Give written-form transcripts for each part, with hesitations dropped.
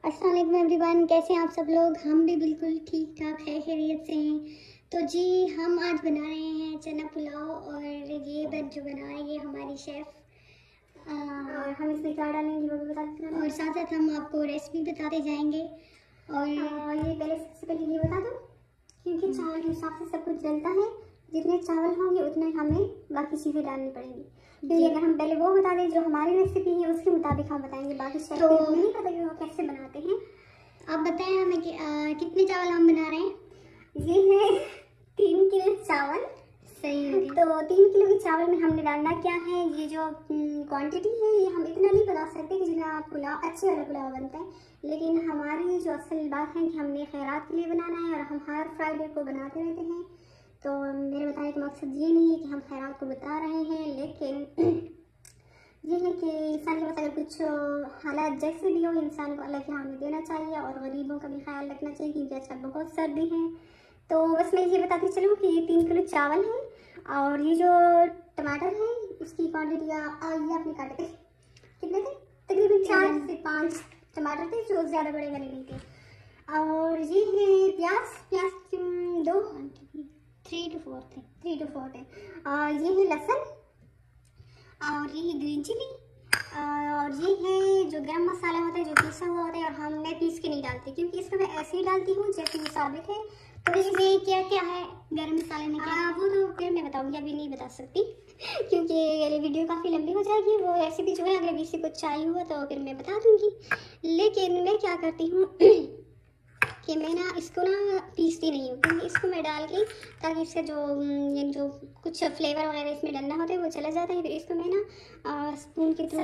अस्सलाम वालेकुम एवरीवन, कैसे हैं आप सब लोग। हम भी बिल्कुल ठीक ठाक है, खैरियत से हैं। तो जी हम आज बना रहे हैं चना पुलाव और ये जो बना रही है हमारी शेफ़। और हम इसमें क्या डालेंगे वो भी बताते हैं और साथ साथ हम आपको रेसिपी बताते जाएंगे। और ये पहले सबसे पहले ये बता दूँ, क्योंकि चावल के हिसाब से सब कुछ डलता है, जितने चावल होंगे उतने हमें बाकी चीज़ें डालनी पड़ेंगी। क्योंकि अगर हम पहले वो बता दें जो हमारी रेसिपी है उसके मुताबिक हम बताएंगे, बाकी तो हमें नहीं पता कि वो कैसे बनाते हैं। आप बताएं हमें कि कितने चावल हम बना रहे हैं। ये है 3 किलो चावल। सही है। तो 3 किलो के चावल में हमने डालना क्या है, ये जो क्वांटिटी है ये हम इतना नहीं बता सकते कि जितना पुलाव अच्छे वाला पुलाव बनता है, लेकिन हमारी जो असल बात है कि हमने खैरात के लिए बनाना है और हम हर फ्राइडे को बनाते रहते हैं। तो मेरे बताने का मकसद ये नहीं है कि हम खैरात को बता रहे हैं, लेकिन ये है कि इंसान के पास अगर कुछ हालात जैसे भी हो, इंसान को अल्लाह के हाथ में देना चाहिए और गरीबों का भी ख्याल रखना चाहिए, क्योंकि आजकल बहुत सर्दी है। तो बस मैं ये बताती चलूँ कि ये 3 किलो चावल है और ये जो टमाटर है उसकी क्वान्टिटी ये आपने काटे थे कितने थे, तकरीबन 4 से 5 टमाटर थे, जो ज़्यादा बड़े वाले नहीं थे। और ये है प्याज 2 3 to 4 थे। ये है लहसुन और ये है ग्रीन चिली और ये है जो गरम मसाला होता है जो पीसा हुआ होता है, और हम मैं पीस के नहीं डालती क्योंकि इसमें मैं ऐसे ही डालती हूँ जैसे ये साबित है। तो इसमें क्या क्या है गरम मसाले में क्या वो तो फिर मैं बताऊँगी, अभी नहीं बता सकती क्योंकि ये वीडियो काफ़ी लंबी हो जाएगी। वो रेसिपी जो है अगर किसी को चाहिए हुआ तो फिर मैं बता दूँगी, लेकिन मैं क्या करती हूँ कि मैं ना इसको ना पीसती नहीं हूँ, क्योंकि इसको मैं डाल के ताकि इसका जो कुछ फ्लेवर वगैरह इसमें डालना होता है वो चला जाता है। फिर इसको मैं ना स्पून के थ्रू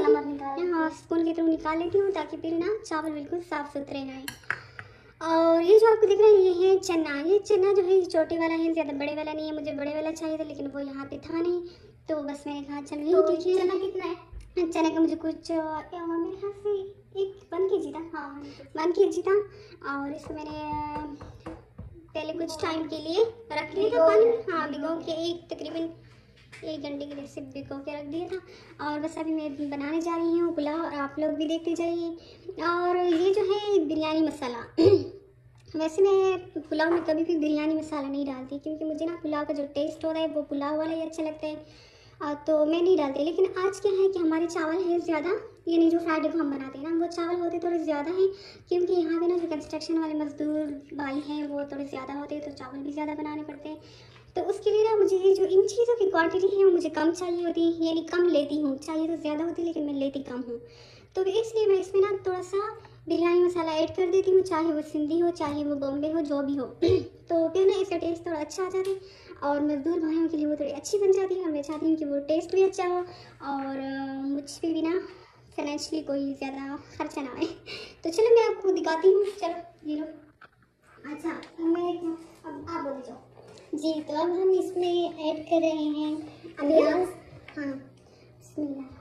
निकाल लेती हूँ ताकि फिर ना चावल बिल्कुल साफ़ सुथरे रहें। और ये जो आपको दिख रहा है ये है चना। ये चना जो है ये छोटे वाला है, ज़्यादा बड़े वाला नहीं है। मुझे बड़े वाला चाहिए था लेकिन वो यहाँ पे था नहीं, तो बस मैंने कहा चलो ये ठीक है। चना कितना है? चने का मुझे कुछ मेरे ख्याल से 1 kg था। हाँ 1 kg था। और इसको मैंने पहले कुछ टाइम के लिए रख लिया था पानी में, हाँ भिगो के तकरीबन 1 घंटे के लिए से भिगो के रख दिया था। और बस अभी मैं बनाने जा रही हूँ पुलाव और आप लोग भी देखते जाइए। और ये जो है बिरयानी मसाला वैसे मैं पुलाव में कभी भी बिरयानी मसाला नहीं डालती, क्योंकि मुझे ना पुलाव का जो टेस्ट होता है वो पुलाव वाला ही अच्छा लगता है, तो मैं नहीं डालती। लेकिन आज क्या है कि हमारे चावल है ज़्यादा, यानी जो फ्राइडे को हम बनाते हैं ना वो चावल होते थोड़े ज़्यादा हैं, क्योंकि यहाँ पे ना जो कंस्ट्रक्शन वाले मजदूर भाई हैं वो थोड़े ज़्यादा होते हैं, तो चावल भी ज़्यादा बनाने पड़ते हैं। तो उसके लिए ना मुझे ये जो इन चीज़ों की क्वांटिटी है वो मुझे कम चाहिए होती है, यानी कम लेती हूँ। चाहिए तो ज़्यादा होती है लेकिन मैं लेती कम हूँ, तो इसलिए मैं इसमें ना थोड़ा सा बिरयानी मसाला ऐड कर देती हूँ, चाहे वो सिंधी हो चाहे वो बॉम्बे हो, जो भी हो तो फिर ना इसका टेस्ट थोड़ा अच्छा आ जाता है और मजदूर भाइयों के लिए वो थोड़ी अच्छी बन जाती है। और मैं चाहती हूँ कि वो टेस्ट भी अच्छा हो और मुझ पर भी ना फाइनेंशियली कोई ज़्यादा खर्चा ना आए। तो चलो मैं आपको दिखाती हूँ, चलो ये लो। अच्छा मैं अब आप बोल जाओ जी। तो अब हम इसमें ऐड कर रहे हैं अनियन। हाँ बिस्मिल्लाह।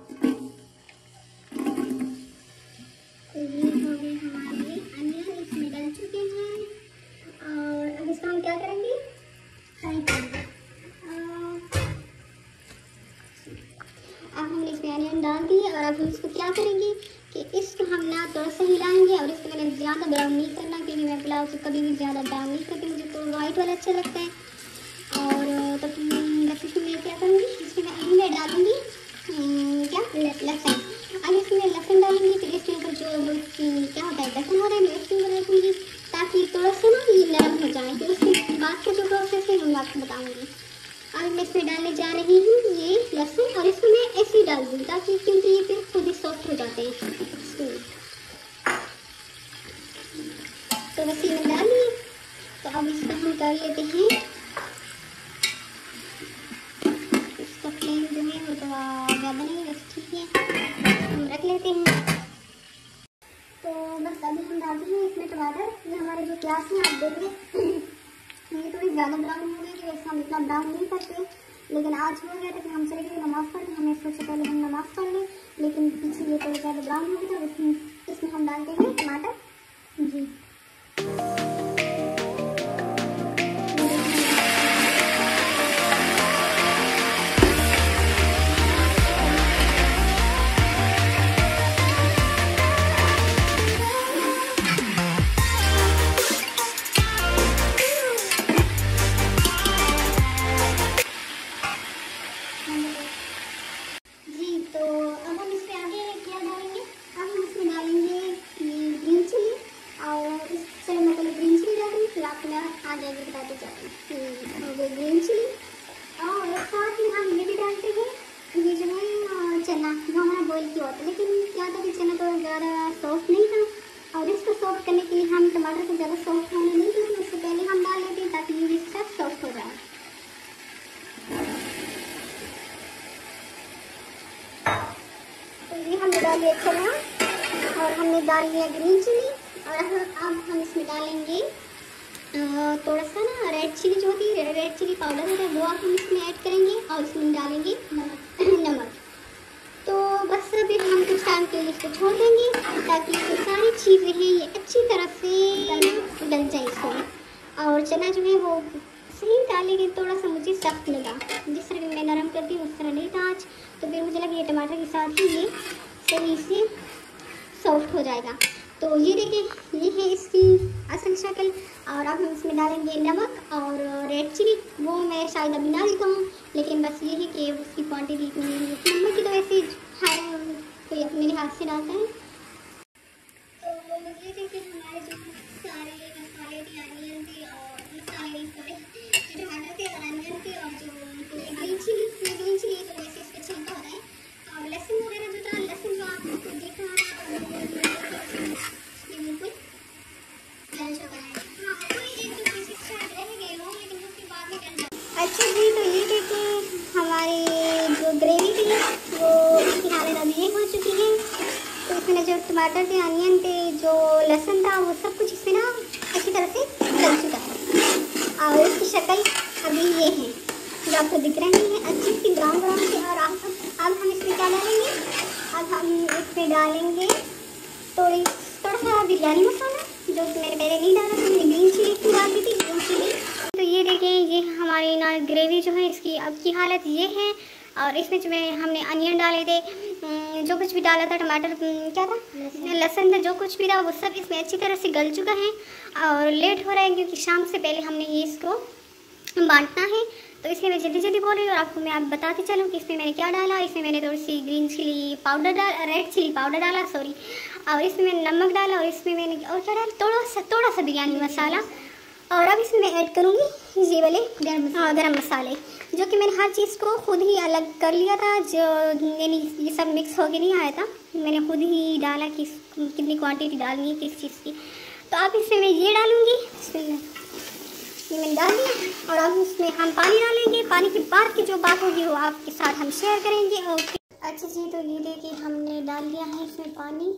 तो ये हो गए हमारे अनियन, इसमें डल चुके हैं और अब इसका हम क्या करेंगे, फ्राई करेंगे। अब हमने इसमें अनियन डाल दिए और अब हम इसको क्या करेंगे कि इसको हम ना थोड़ा सा हिलाएंगे। और इसको मैंने ज़्यादा ब्राउन नहीं करना, क्योंकि मैं पुलाव को कभी भी ज़्यादा ब्राउन नहीं करती, मुझे तो वाइट वाला अच्छा लगता है। और तो बस इसमें मैं क्या करूँगी, इसमें मैं डालूँगी क्या लहसुन। अब इसमें लहसुन डालूँगी, फिर इसके ऊपर जो क्या होता है लहसुन होता है मैं इसके ऊपर रखूँगी ताकि थोड़ा सा ना ये नरम हो जाए। फिर उसके बाद का जो प्रोसेस है वो मैं आपको बताऊँगी। और मैं इसमें डालने जा रही हूँ ये लहसुन, और इसको मैं ऐसे ही डाल दूँ ताकि क्योंकि ये फिर खुद ही सॉफ्ट हो जाते हैं। तो बस ये मैं डाल ली। तो अब इसको हम कर लेते हैं, इसका फ्लेम जो है वो थोड़ा ज़्यादा नहीं, बस ठीक है हम रख लेते हैं। तो बस अभी हम डालते हैं इसमें टमाटर। ये हमारे जो प्याज हैं आप देख रहे ये थोड़ी ज़्यादा ब्राउन हो गई, तो वैसे हम इतना ब्राउन नहीं करते, लेकिन आज हो गया था कि हम चले गए नमाज़ पढ़ने, हमें सोचा पहले हम नमाज़ पढ़ लें, लेकिन पीछे ये थोड़ा ज़्यादा ब्राउन हो गया था। इसमें हम डालते हैं टमाटर जी। जो हमारा बॉईल किया होता है। लेकिन क्या था कि चना तो ज़्यादा सॉफ्ट नहीं था, और इसको सॉफ्ट करने के लिए हम टमाटर को ज़्यादा सॉफ्ट होने नहीं देते, उससे पहले हम डाल लेते हैं ताकि ये इसका सॉफ्ट हो जाए। तो ये हमने डाल दिया चना, और हमने डाल दिया ग्रीन चिली, और अब हम इसमें डालेंगे थोड़ा सा ना रेड चिली जो होती है, रेड चिली पाउडर होता है, वो आप हम इसमें ऐड करेंगे, और इसमें डालेंगे नमक। तो बस अभी हम कुछ टाइम के लिए इसको छोड़ देंगे ताकि ये सारी चीज़ें हैं ये अच्छी तरह से गल जाए इसमें। और चना जो है वो सही डाले कि थोड़ा सा मुझे सख्त लगा, जिस तरह मैं नरम करती हूँ उस तरह नहीं था आज। तो फिर मुझे लगा ये टमाटर के साथ ही ये सही से सॉफ्ट हो जाएगा। तो ये देखिए ये है इसकी असल शक्ल। और अब हम इसमें डालेंगे नमक और रेड चिली, वो मैं शायद अभी ना देता हूँ, लेकिन बस ये है कि उसकी क्वांटिटी इतनी नहीं है। नमक की तो वैसे कोई अपने लिहाज से डालता है। तो ये देखिए हमारे जो सारे मसाले थे, अनियन थे, और सारे जो टमाटर थे और अनियन थे, और जो ग्रीन चिली तो वैसे इसका छिलका होता है, और लहसुन वगैरह जो था, लहसुन जो आपको दिख रहा है बिल्कुल जल चुका है। हाँ, कोई एक दो पीसेस शायद रह गए हों, लेकिन उसके बाद में डल जाए। अच्छा जी, तो ये देखिए हमारी जो ग्रेवी थी वो इसकी हालत अभी ये हो चुकी है। तो इसमें जो टमाटर थे, अनियन थे, जो लहसुन था, वो सब कुछ इसमें ना अच्छी तरह से गल चुका है। और इसकी शक्ल अभी ये है जो आपको दिख रही है, अच्छी सी ब्राउन ब्राउन सी। और अब हम इसमें क्या डालेंगे, अब हम इसमें डालेंगे थोड़ा सा बिरयानी मसाला, जो मैंने पहले नहीं डाला था, मैंने ग्रीन चिली इसमें डाल दी थी, ग्रीन चिली। तो ये देखें ये हमारी ना ग्रेवी जो है इसकी अब की हालत ये है। और इसमें जो हमने अनियन डाले थे, जो कुछ भी डाला था, टमाटर क्या था, लहसुन था, जो कुछ भी था वो सब इसमें अच्छी तरह से गल चुका है। और लेट हो रहा है क्योंकि शाम से पहले हमने ये इसको बांटना है, तो इसलिए मैं जल्दी जल्दी बोल रही हूँ। और आपको मैं आप बताती चलूँ कि इसमें मैंने क्या डाला। इसमें मैंने थोड़ी सी green chilli powder red chilli powder डाला, सॉरी, और इसमें मैंने नमक डाला, और इसमें मैंने और क्या डाला, थोड़ा सा बिरयानी मसाला। और अब इसमें मैं ऐड करूँगी ये वाले गरम मसाले, जो कि मैंने हर चीज़ को खुद ही अलग कर लिया था, जो यानी ये सब मिक्स होके नहीं आया था, मैंने खुद ही डाला कि कितनी क्वांटिटी डालनी है किस चीज़ की। तो अब इसमें मैं ये डालूँगी, ये मैंने डाल दिया। और अब इसमें हम पानी डालेंगे, पानी के बाद की जो बात होगी वो आपके साथ हम शेयर करेंगे। ओके अच्छा जी, तो ये देखिए हमने डाल दिया है इसमें पानी।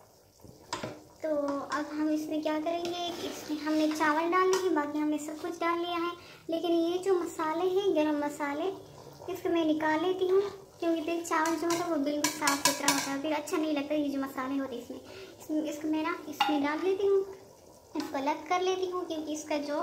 तो अब हम इसमें क्या करेंगे कि इसमें हमने चावल डालने हैं, बाकी हमने सब कुछ डाल लिया है। लेकिन ये जो मसाले हैं गरम मसाले, इसको मैं निकाल लेती हूँ, क्योंकि फिर चावल जो होता है वो बिल्कुल साफ़ सुथरा होता है, फिर अच्छा नहीं लगता ये जो मसाले होते हैं इसमें। इसको मैं ना इसमें डाल लेती हूँ, इसको अलग कर लेती हूँ, क्योंकि इसका जो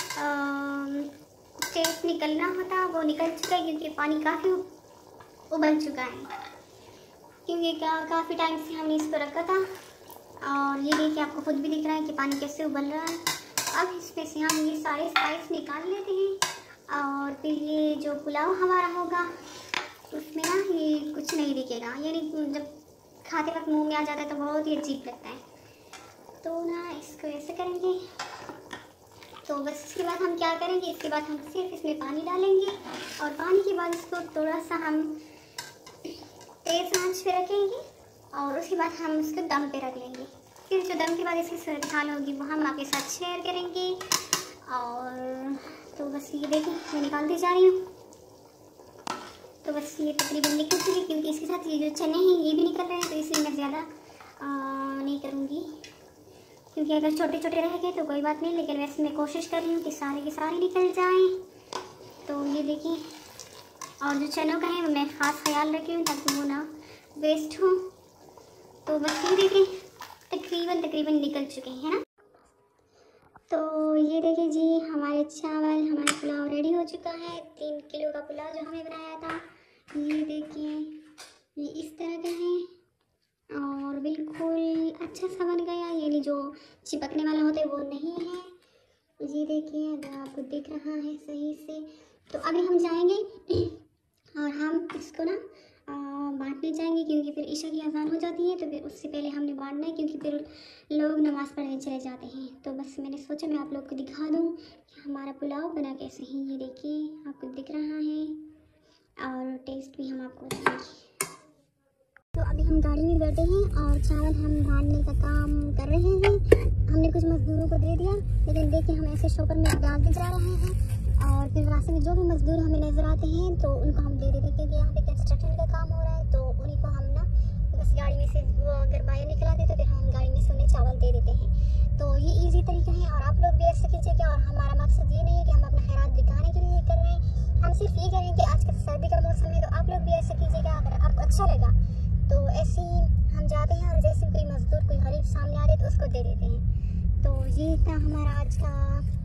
टेस्ट निकलना होता है वो निकल चुका है, क्योंकि पानी काफ़ी उबल चुका है, क्योंकि काफ़ी टाइम से हमने इसको रखा था। और ये देखिए आपको खुद भी दिख रहा है कि पानी कैसे उबल रहा है। अब इसमें से हम ये सारे स्पाइस निकाल लेते हैं, और फिर ये जो पुलाव हमारा होगा उसमें ना ये कुछ नहीं दिखेगा, यानी जब खाते वक्त मुंह में आ जाता है तो बहुत ही अजीब लगता है। तो ना इसको ऐसे करेंगे। तो बस इसके बाद हम क्या करेंगे, इसके बाद हम सिर्फ इसमें पानी डालेंगे, और पानी के बाद इसको थोड़ा सा हम तेज़ आंच पे रखेंगे, और उसके बाद हम उसको दम पे रख लेंगे। फिर जो दम के बाद इसकी सूरत हाल होगी वो हम आपके साथ शेयर करेंगे। और तो बस ये देखिए मैं निकालती जा रही हूँ। तो बस ये तकरीबन निकल चुकी, क्योंकि इसके साथ ये जो चने हैं ये भी निकल रहे हैं, तो इसलिए मैं ज़्यादा नहीं करूँगी, क्योंकि अगर छोटे छोटे रह गए तो कोई बात नहीं, लेकिन वैसे मैं कोशिश कर रही हूँ कि सारे के सारे निकल जाएँ। तो ये देखिए, और जो चनों का है वो मैं ख़ास ख्याल रखी हूँ ताकि वो ना वेस्ट हो। तो बस ये देखिए तकरीबन निकल चुके हैं ना। तो ये देखिए जी हमारे चावल, हमारा पुलाव रेडी हो चुका है। 3 किलो का पुलाव जो हमें बनाया था, ये देखिए ये इस तरह का है, और बिल्कुल अच्छा सा बन गया, यानी जो चिपकने वाला होता है वो नहीं है। ये देखिए अगर आपको दिख रहा है सही से। तो अभी हम जाएंगे और हम इसको ना बांटने जाएंगे, क्योंकि फिर ईशा की अज़ान हो जाती है, तो फिर उससे पहले हमने बांटना है, क्योंकि फिर लोग नमाज़ पढ़ने चले जाते हैं। तो बस मैंने सोचा मैं आप लोग को दिखा दूँ कि हमारा पुलाव बना कैसे है। ये देखिए आपको दिख रहा है, और टेस्ट भी हम आपको बताएंगे। हम गाड़ी में बैठे हैं और चावल हम बांटने का काम कर रहे हैं। हमने कुछ मजदूरों को दे दिया, लेकिन देखिए हम ऐसे शॉपर में डालते जा रहे हैं और फिर रास्ते में जो भी मजदूर हमें नजर आते हैं तो उनको हम दे देते हैं, क्योंकि यहाँ पे कंस्ट्रक्शन का काम हो रहा है। तो उन्हीं को हम ना बस गाड़ी में से वो अगर बाहर निकला देते तो फिर हम गाड़ी में से उन्हें चावल दे देते हैं। तो ये ईजी तरीका है और आप लोग भी ऐसे कीजिएगा। और हमारा मकसद ये नहीं है कि हम अपना खैरात दिखाने के लिए कर रहे हैं, हम सिर्फ ये करें कि आजकल सर्दी का मौसम है तो आप लोग भी ऐसे कीजिएगा। अगर आपको अच्छा लगा तो ऐसे ही हम जाते हैं और जैसे कोई मजदूर कोई गरीब सामने आ रहे तो उसको दे देते हैं। तो ये था हमारा आज का